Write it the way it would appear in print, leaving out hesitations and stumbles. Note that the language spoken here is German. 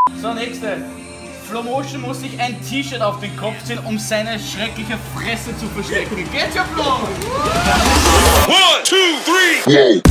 So, nächste. Flo Motion muss sich ein T-Shirt auf den Kopf ziehen, um seine schreckliche Fresse zu verstecken. Geht's ja, Flo? 1, 2, 3.